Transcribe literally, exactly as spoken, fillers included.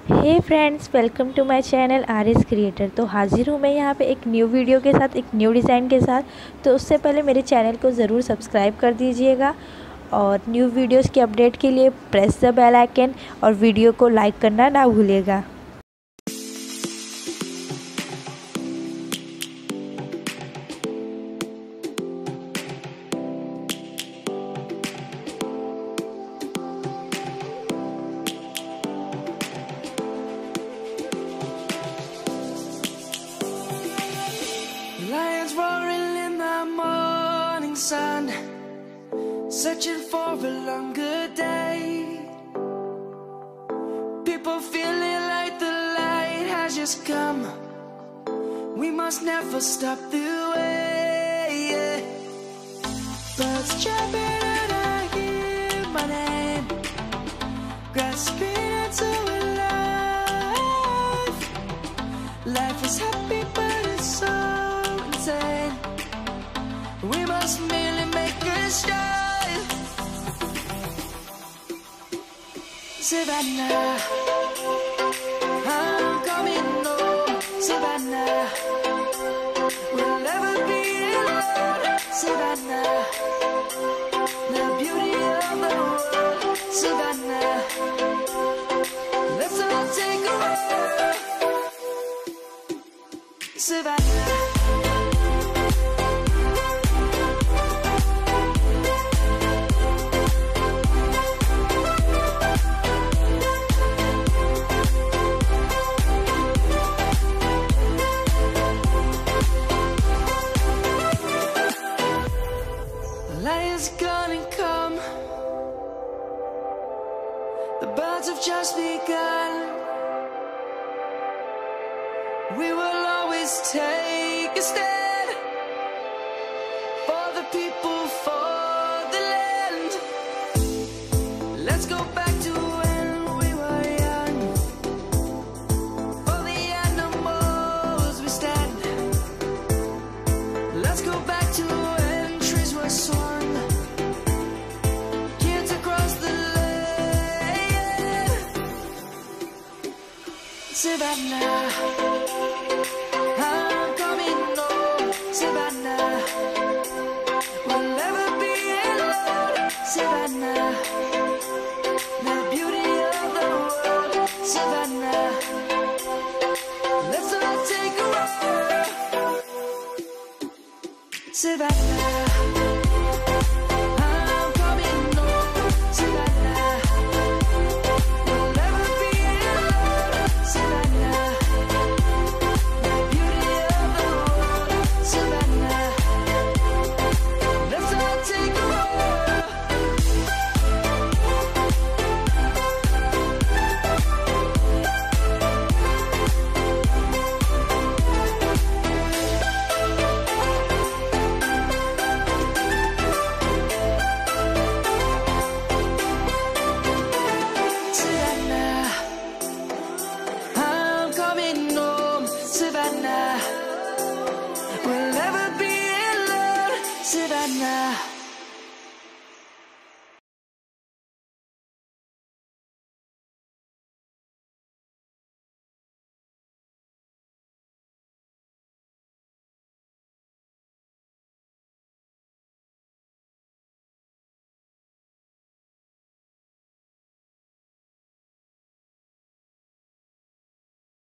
Hey friends, welcome to my channel R S creator. तो हाजिर हूँ मैं यहाँ पे एक न्यू वीडियो के साथ, एक न्यू डिज़ाइन के साथ। तो उससे पहले मेरे चैनल को ज़रूर सब्सक्राइब कर दीजिएगा और न्यू वीडियोस की अपडेट के लिए प्रेस द बेल आइकन और वीडियो को लाइक करना ना भूलिएगा। Lions roaring in the morning sun, searching for a longer day. People feeling like the light has just come. We must never stop the way. Birds chirping and I hear my name, grasping into a life. Life is happy but it's so insane. We must merely make a start. Savannah, I'm coming home. Savannah, we'll never be alone. Savannah, the beauty of the world. Savannah, let's all take a walk. Savannah. Lion's gonna come. The birds have just begun. We will always take a stand for the people, for the land. Let's go back to when we were young. For the animals we stand. Let's go back to when trees were swung. Savannah, I'm coming home. Savannah, we'll never be alone. Savannah, the beauty of the world. Savannah, let's all take a walk. Savannah. Savannah, we'll never be alone. Savannah.